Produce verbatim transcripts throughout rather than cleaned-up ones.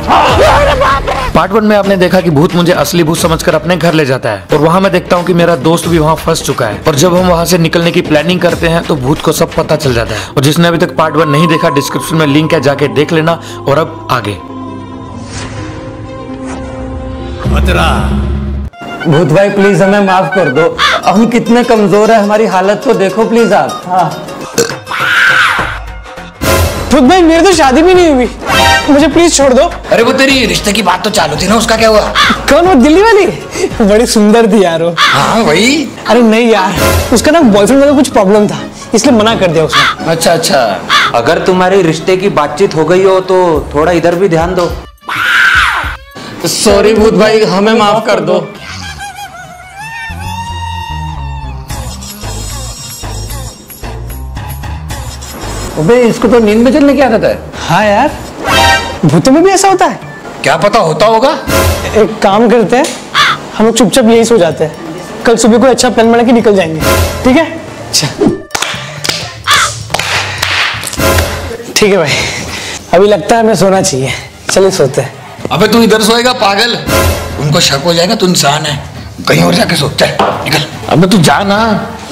Part one में आपने देखा कि भूत मुझे असली भूत समझकर अपने घर ले जाता है और वहाँ मैं देखता हूँ कि मेरा दोस्त भी वहाँ फंस चुका है और जब हम वहाँ से निकलने की प्लानिंग करते हैं तो भूत को सब पता चल जाता है। और जिसने अभी तक पार्ट वन नहीं देखा, डिस्क्रिप्शन में लिंक है, जाके देख लेना। और अब आगे। भूत भाई प्लीज हमें माफ कर दो, हम कितने कमजोर है, हमारी हालत तो देखो प्लीज आप। हाँ। भूत भाई मेरी तो शादी भी नहीं हुई, मुझे प्लीज छोड़ दो। अरे वो तेरी रिश्ते की बात तो चालू थी ना, उसका क्या हुआ? कौन, वो दिल्ली वाली? बड़ी सुंदर थी यार वो। हाँ वही। अरे नहीं यार, उसका ना बॉयफ्रेंड में कुछ प्रॉब्लम था इसलिए मना कर दिया उसने। अच्छा अच्छा। अगर तुम्हारी रिश्ते की बातचीत हो गई हो तो थोड़ा इधर भी ध्यान दो। सॉरी भूत भाई, हमें माफ कर दो। अबे इसको तो नींद में चलने की आदत है। हाँ यार, भूतों में भी ऐसा होता है? क्या पता होता होगा। एक काम करते हैं, हम लोग चुपचाप यही सो जाते हैं, कल सुबह को अच्छा प्लान बना के निकल जाएंगे, ठीक है? अच्छा ठीक है भाई, अभी लगता है हमें सोना चाहिए, चलिए सोते हैं। अबे तू इधर सोएगा पागल, उनको शक हो जाएगा तू इंसान है, कहीं और जाके सो। चल निकल। अबे तू जा ना।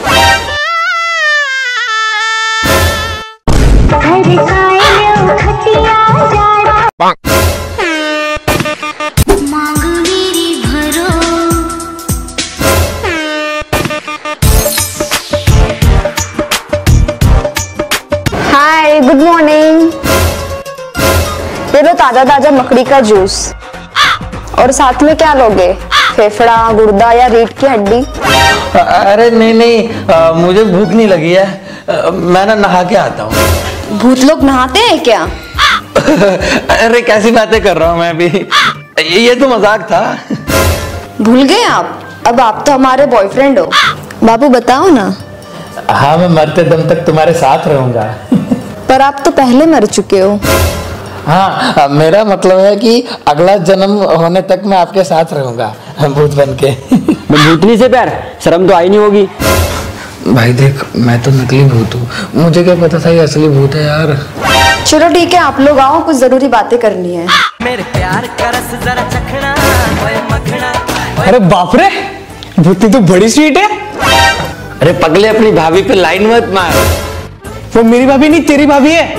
Hi, good morning. ये लो ताजा ताजा मकड़ी का जूस। और साथ में क्या लोगे? फेफड़ा, गुर्दा या रीढ़ की हड्डी? अरे नहीं नहीं, आ, मुझे भूख नहीं लगी है, आ, मैं ना नहा के आता हूँ। भूत लोग नहाते हैं क्या? अरे कैसी बातें कर रहा हूँ मैं अभी, ये तो मजाक था। भूल गए आप? अब आप तो हमारे बॉयफ्रेंड हो। बाबू बताओ ना। हाँ, मैं मरते दम तक तुम्हारे साथ रहूंगा। पर आप तो पहले मर चुके हो। हाँ, मेरा मतलब है कि अगला जन्म होने तक मैं आपके साथ रहूंगा भूत बन के। भूतनी से प्यार, शर्म तो आई नहीं होगी। भाई देख, मैं तो नकली भूत हूँ, मुझे क्या पता था ये असली भूत है यार। चलो ठीक है, आप लोग आओ, कुछ जरूरी बातें करनी है। मेरे प्यार का रस जरा चखना, ओए मखना। अरे बाप रे, भूतनी तो बड़ी स्वीट है। अरे पगले, अपनी भाभी पे लाइन मत मार। वो मेरी भाभी नहीं, तेरी भाभी है।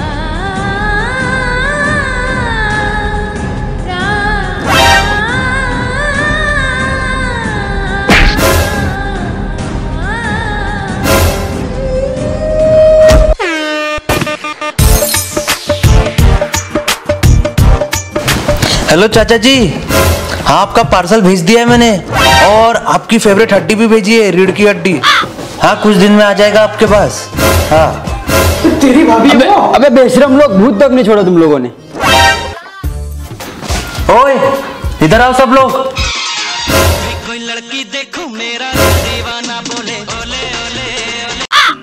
हेलो चाचा जी, हाँ आपका पार्सल भेज दिया है मैंने, और आपकी फेवरेट हड्डी भी भेजी है, रीढ़ की हड्डी। हाँ, कुछ दिन में आ जाएगा आपके पास। हाँ तेरी भाभी अबे, अबे बेशरम लोग, भूत तक नहीं छोड़ा तुम लोगों ने। ओए इधर आओ सब लोग। कोई लड़की देखो मेरा दीवाना बोले ओले ओले ओले।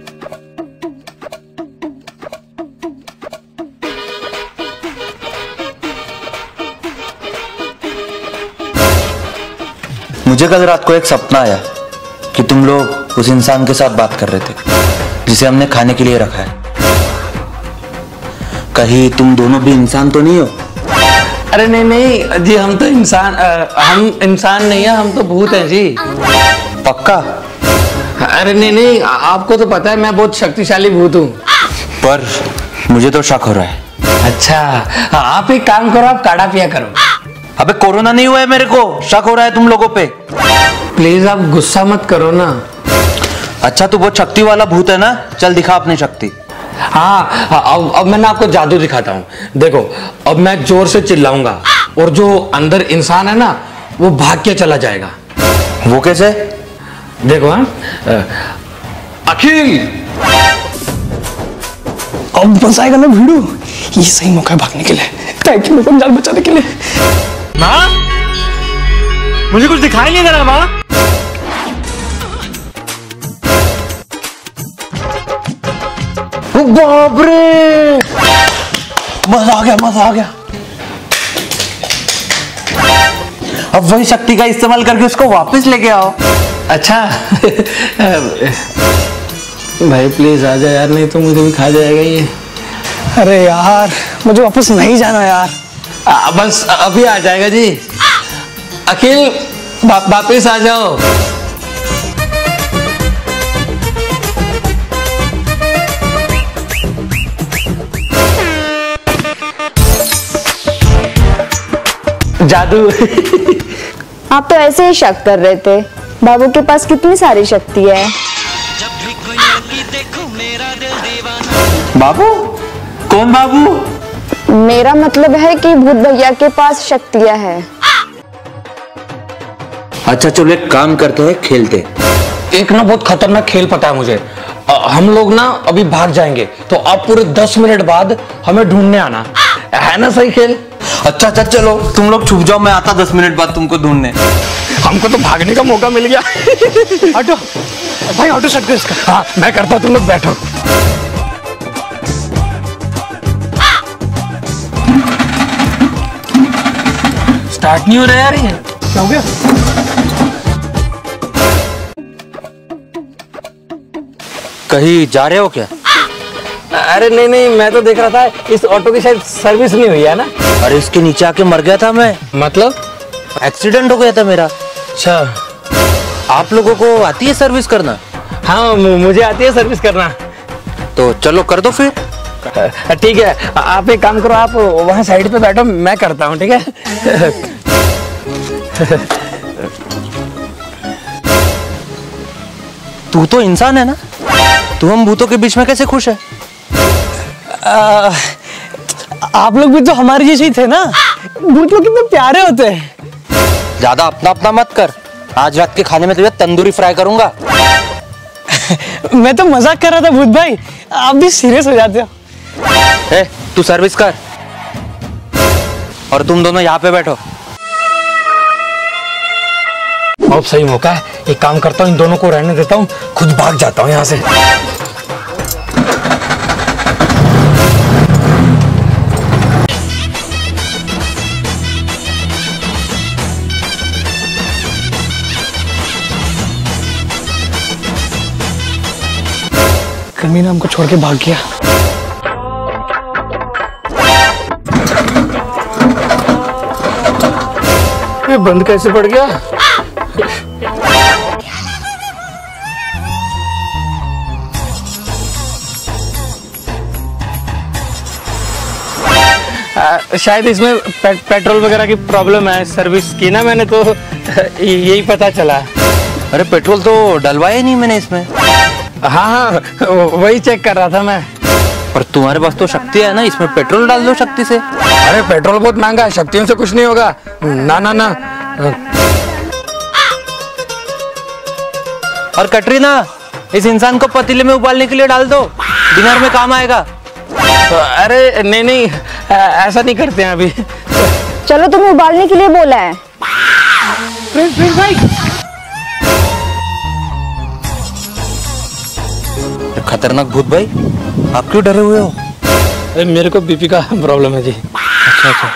मुझे कल रात को एक सपना आया कि तुम लोग उस इंसान के साथ बात कर रहे थे जिसे हमने खाने के लिए रखा है। कहीं तुम दोनों भी इंसान तो नहीं हो? अरे नहीं नहीं जी, हम तो इंसान आ, हम इंसान नहीं है, हम तो भूत हैं जी। पक्का? अरे नहीं नहीं, आपको तो पता है मैं बहुत शक्तिशाली भूत हूँ। पर मुझे तो शक हो रहा है। अच्छा, आप एक काम करो, आप काढ़ा पिया करो। अबे कोरोना नहीं हुआ है मेरे को, शक हो रहा है तुम लोगों पे। प्लीज आप गुस्सा मत करो ना। अच्छा, तू बहुत शक्ति वाला भूत है ना, चल दिखा अपनी शक्ति। हाँ, अब अब मैं ना आपको जादू दिखाता हूँ। देखो, अब मैं जोर से चिल्लाऊंगा और जो अंदर इंसान है ना, वो भाग के चला जाएगा। वो कैसे? देखो, हाँ, अखिल। अब बचाएगा ना भिड़ू, ये सही मौका है भागने के लिए, ताकि मेरे को जान बचाने के लिए। माँ, मुझे कुछ दिखाई नहीं दे रहा माँ। बाप रे, मजा आ गया, मजा आ गया। अब वही शक्ति का इस्तेमाल करके उसको वापस लेके आओ। अच्छा भाई प्लीज आ जा यार, नहीं तो मुझे भी खा जाएगा ये। अरे यार, मुझे वापस नहीं जाना यार। आ, बस अभी आ जाएगा जी। अखिल वा, वापिस आ जाओ। जादू। आप तो ऐसे ही शक कर रहे थे। बाबू के पास कितनी सारी शक्ति है। बाबू? कौन बाबू? मेरा मतलब है कि भूत भैया के पास शक्तियां हैं। अच्छा चलो एक काम करते हैं, खेलते। एक ना बहुत खतरनाक खेल पता है मुझे। आ, हम लोग ना अभी भाग जाएंगे तो आप पूरे दस मिनट बाद हमें ढूंढने आना, है ना सही खेल? अच्छा अच्छा चलो तुम लोग छुप जाओ, मैं आता दस मिनट बाद तुमको ढूंढने। हमको तो भागने का मौका मिल गया। ऑटो भाई, ऑटो शट कर इसका। हाँ मैं करता हूँ, तुम लोग बैठो। स्टार्ट नहीं हो रहा यार, ये क्या हो गया? कहीं जा रहे हो क्या? अरे नहीं नहीं, मैं तो देख रहा था इस ऑटो की शायद सर्विस नहीं हुई है ना। अरे इसके नीचे आके मर गया था मैं। मतलब? एक्सीडेंट हो गया था मेरा। अच्छा, आप लोगों को आती है सर्विस करना? हाँ मुझे आती है सर्विस करना। तो चलो कर दो फिर। ठीक है, आप एक काम करो, आप वहाँ साइड पे बैठो, मैं करता हूँ, ठीक है? तू तो इंसान है ना, तू हम भूतों के बीच में कैसे खुश है? आ, आप लोग भी तो हमारे जैसे ही थे ना। भूत लोग कितने प्यारे होते हैं। ज्यादा अपना अपना मत कर, आज रात के खाने में तुझे तंदूरी फ्राई करूंगा। मैं तो मजाक कर रहा था भूत भाई, आप भी सीरियस हो जाते हो। ए, तू सर्विस कर और तुम दोनों यहाँ पे बैठो। बहुत सही मौका है, एक काम करता हूँ, इन दोनों को रहने देता हूँ, खुद भाग जाता हूँ यहाँ से। कमीना हमको छोड़ के भाग गया। ये बंद कैसे पड़ गया? आ, शायद इसमें पे, पेट्रोल वगैरह की प्रॉब्लम है। सर्विस की ना मैंने तो यही पता चला। अरे पेट्रोल तो डलवाया नहीं मैंने इसमें। हाँ हाँ वही चेक कर रहा था मैं। पर तुम्हारे पास तो शक्ति है ना, इसमें पेट्रोल डाल दो शक्ति से। अरे पेट्रोल बहुत महंगा है, शक्तियों से कुछ नहीं होगा। ना ना ना। और कटरीना, इस इंसान को पतीले में उबालने के लिए डाल दो, डिनर में काम आएगा। अरे नहीं नहीं, ऐसा नहीं करते हैं अभी। चलो तुम्हें उबालने के लिए बोला है। प्रिंस प्रिंस भाई, खतरनाक भूत भाई, आप क्यों डरे हुए हो? अरे मेरे को बीपी का प्रॉब्लम है जी। अच्छा अच्छा।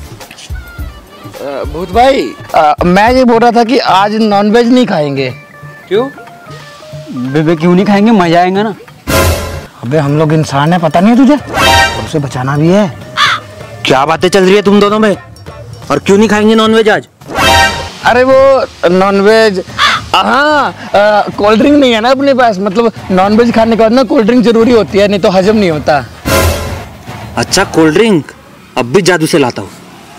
भूत भाई, आ, मैं ये बोल रहा था कि आज नॉनवेज नहीं खाएंगे। क्यों? बेबे क्यों नहीं खाएंगे, मजा आएगा ना। अबे हम लोग इंसान है, पता नहीं है तुझे, और उसे बचाना भी है। क्या बातें चल रही है तुम दोनों में? और क्यों नहीं खाएंगे नॉनवेज आज? अरे वो नॉनवेज, हाँ कोल्ड ड्रिंक नहीं है ना अपने पास, मतलब नॉनवेज खाने के बाद ना कोल्ड ड्रिंक जरूरी होती है, नहीं तो हजम नहीं होता। अच्छा कोल्ड ड्रिंक, अब भी जादू से लाता हूँ।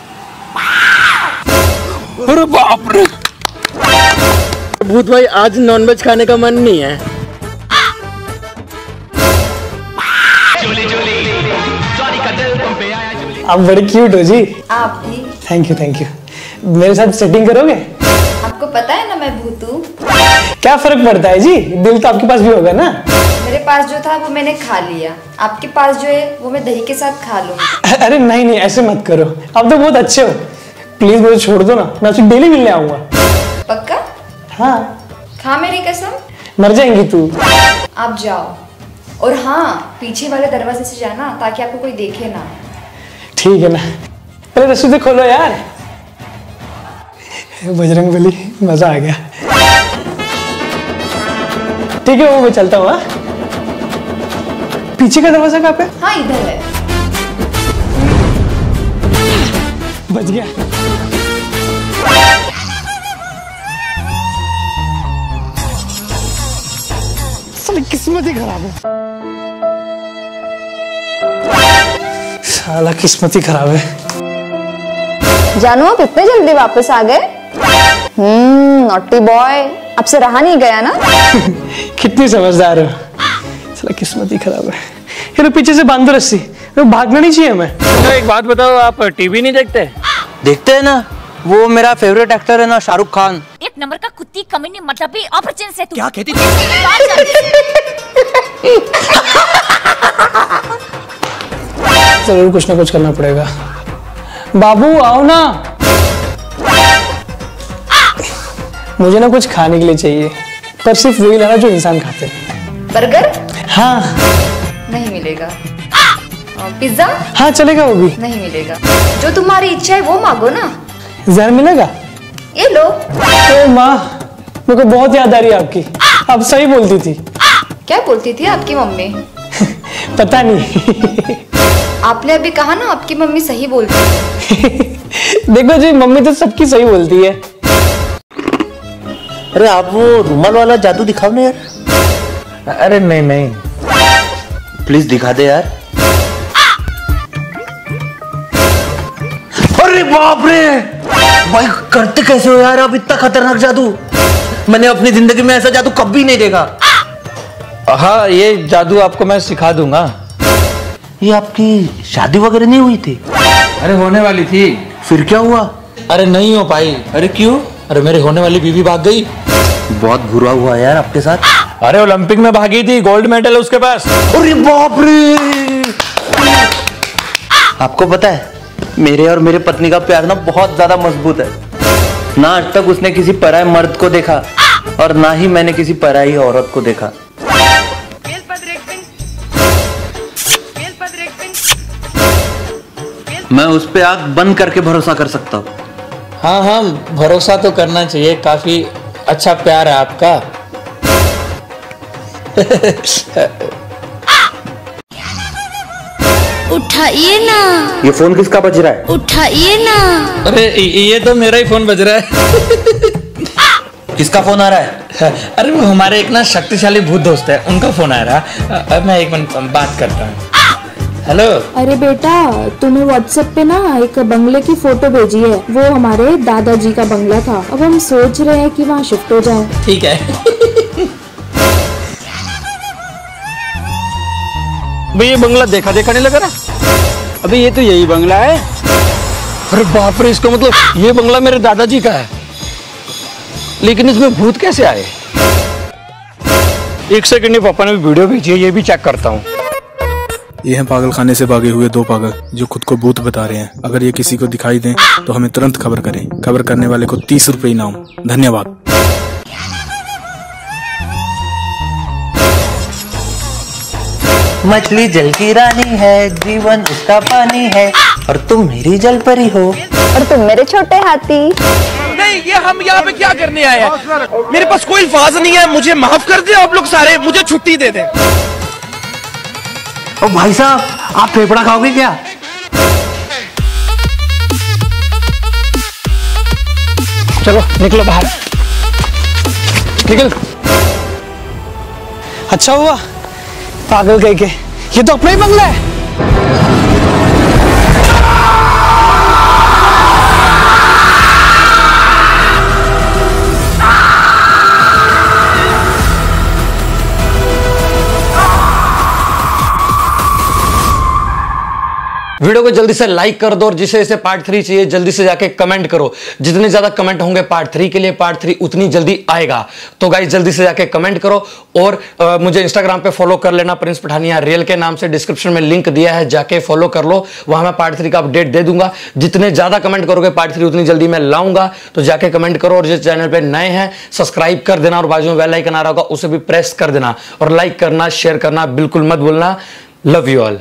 अरे बाप रे भूत भाई, आज नॉनवेज खाने का मन नहीं है। आप बड़े क्यूट हो जी। आप भी। Thank you thank you. मेरे साथ सेटिंग करोगे? आपको पता है ना मैं भूत हूँ। क्या फर्क पड़ता है जी, दिल तो आपके पास भी होगा ना। मेरे पास जो था वो मैंने खा लिया, आपके पास जो है वो मैं दही के साथ खा लूंगी। अरे नहीं नहीं, ऐसे मत करो, आप तो बहुत अच्छे हो। प्लीज मुझे छोड़ दो ना, मैं आपसे डेली मिलने आऊंगा। पक्का? हाँ। खा मेरी कसम। मर जाएंगी तू। आप जाओ, और हाँ पीछे वाले दरवाजे से जाना ताकि आपको कोई देखे ना। ठीक है ना, पहले रस्सी तो खोलो यार। बजरंगबली, मजा आ गया। ठीक है वो मैं चलता हूँ। पीछे का दरवाजा कहाँ पे? हाँ इधर है। बच गया। साली किस्मत ही खराब है। साला किस्मत ही खराब है। जानू आप इतने जल्दी वापस आ गए? हम्म नॉटी बॉय, आपसे रहा नहीं गया ना? कितनी समझदार हो। साला किस्मत ही खराब है। ये तो पीछे से बांधो रस्सी, तो भागना नहीं चाहिए हमें। तो एक बात बताओ, आप टीवी नहीं देखते? देखते हैं ना, वो मेरा फेवरेट एक्टर है ना, शाहरुख खान। एक नंबर का कुत्ती कमीनी मतलब भी ऑपरेशन से तू क्या कहती थी? जरूर कुछ ना कुछ करना पड़ेगा। बाबू आओ ना, मुझे ना कुछ खाने के लिए चाहिए, पर सिर्फ वही लाना जो इंसान खाते हैं। बर्गर? हाँ। नहीं मिलेगा। पिज्जा? हाँ चलेगा, वो भी नहीं मिलेगा। जो तुम्हारी इच्छा है वो मांगो ना। जहर मिलेगा? ये लो। ओ माँ, मेरे को बहुत याद आ रही है आपकी। आप सही बोलती थी। क्या बोलती थी आपकी मम्मी? पता नहीं। आपने अभी कहा ना आपकी मम्मी सही बोलती है। देखो जी, मम्मी तो सबकी सही बोलती है। अरे आप वो रुमाल वाला जादू दिखाओ ना यार। अरे नहीं नहीं, प्लीज दिखा दे यार। अरे बाप रे भाई, करते कैसे हो यार आप इतना खतरनाक जादू? मैंने अपनी जिंदगी में ऐसा जादू कभी नहीं देखा। हाँ ये जादू आपको मैं सिखा दूंगा। ये आपकी शादी वगैरह नहीं हुई थी? अरे होने वाली थी। फिर क्या हुआ? अरे नहीं हो पाई। अरे क्यों? अरे मेरी होने वाली बीवी भाग गई। बहुत बुरा हुआ यार आपके साथ। अरे ओलंपिक में भागी थी, गोल्ड मेडल है उसके पास। अरे बाप रे। आपको पता है, मेरे और मेरे पत्नी का प्यार ना बहुत ज्यादा मजबूत है। ना आज तक उसने किसी पराये मर्द को देखा और ना ही मैंने किसी पराई औरत को देखा। मैं उस पे आंख बंद करके भरोसा कर सकता हूँ। हाँ हाँ भरोसा तो करना चाहिए, काफी अच्छा प्यार है आपका। उठाइए ना। ये फोन किसका बज रहा है? उठाइए ना। अरे ये तो मेरा ही फोन बज रहा है। किसका फोन आ रहा है? अरे वो हमारे एक ना शक्तिशाली भूत दोस्त है, उनका फोन आ रहा है। अब मैं एक मिनट बात करता हूँ। हेलो। अरे बेटा, तुम्हें व्हाट्सएप पे ना एक बंगले की फोटो भेजी है, वो हमारे दादाजी का बंगला था। अब हम सोच रहे हैं कि वहाँ शिफ्ट हो जाए। ठीक है। भाई ये बंगला देखा देखा नहीं लगा ना? अभी ये तो यही बंगला है। अरे बाप रे, इसका मतलब ये बंगला मेरे दादाजी का है, लेकिन इसमें भूत कैसे आए? एक सेकंड, ये पापा ने भी वीडियो भेजी है, ये भी चेक करता हूँ। ये हैं पागल खाने से भागे हुए दो पागल जो खुद को भूत बता रहे हैं। अगर ये किसी को दिखाई दें तो हमें तुरंत खबर करें। खबर करने वाले को तीस रुपए इनाम। धन्यवाद। मछली जल की रानी है, जीवन उसका पानी है, और तुम मेरी जल परी हो। और तुम मेरे छोटे हाथी। नहीं, ये हम यहाँ पे क्या करने आए हैं? मेरे पास कोई अल्फाज नहीं है, मुझे माफ कर दे आप लोग सारे, मुझे छुट्टी दे दें। ओ भाई साहब, आप फेफड़ा खाओगे क्या? चलो निकलो बाहर, निकल। अच्छा हुआ पागल कह के, ये तो अपना ही बंगला है। वीडियो को जल्दी से लाइक कर दो, और जिसे इसे पार्ट थ्री चाहिए जल्दी से जाके कमेंट करो। जितने ज्यादा कमेंट होंगे पार्ट थ्री के लिए, पार्ट थ्री उतनी जल्दी आएगा। तो गाइस जल्दी से जाके कमेंट करो, और आ, मुझे इंस्टाग्राम पे फॉलो कर लेना, प्रिंस पठानिया रियल के नाम से। डिस्क्रिप्शन में लिंक दिया है, जाके फॉलो कर लो, वहां मैं पार्ट थ्री का अपडेट दे दूंगा। जितने ज्यादा कमेंट करोगे पार्ट थ्री उतनी जल्दी मैं लाऊंगा। तो जाके कमेंट करो, और जिस चैनल पे नए हैं सब्सक्राइब कर देना, और बाजू में बेल आइकन आ रहा होगा उसे भी प्रेस कर देना, और लाइक करना, शेयर करना बिल्कुल मत भूलना। Love you all.